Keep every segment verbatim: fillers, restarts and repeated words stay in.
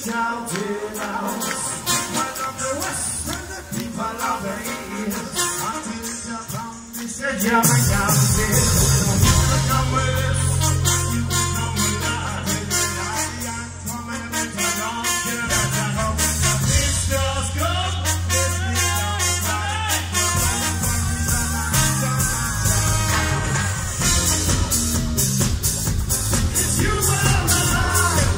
shouting out. One of the West and the people of the East. Until Japan, we said, yeah, my God, come with us. You can come with that. I am coming with the long kill that I hope. This does good. This is right. It's you are alive.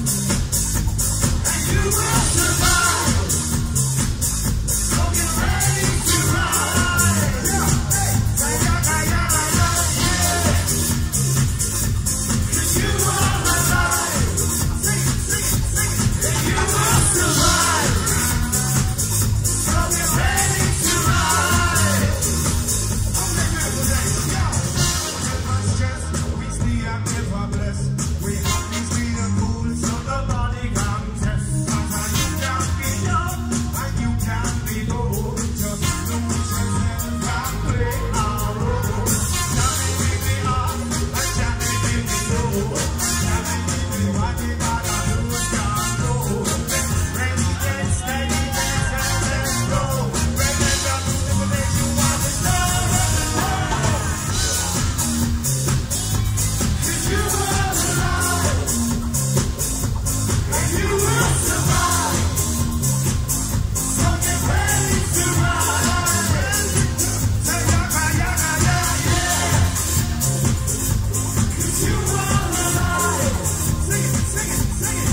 And you will survive. So get ready to ride. Yeah. Hey. Yaga, yaga, yaga, yeah. 'Cause you are alive. Sing it, sing it, sing it. And you will survive. So get ready to ride. Okay, man, today, yo. Take my stress. We stay active or blessed. We happy, sweet and cool, so the body can test. Sometimes you can be young and you can be bold. Just lose yourself and play our role. Shall we give it up and shall we give it low? Shall we give it what we gotta lose control? Ready, get steady, let's let's go. Remember the place you want to know. 'Cause you are alive. And you will survive. So get ready to ride. Say yaga, yaga, yeah, yeah. 'Cause you are alive. Sing it, sing it, sing it.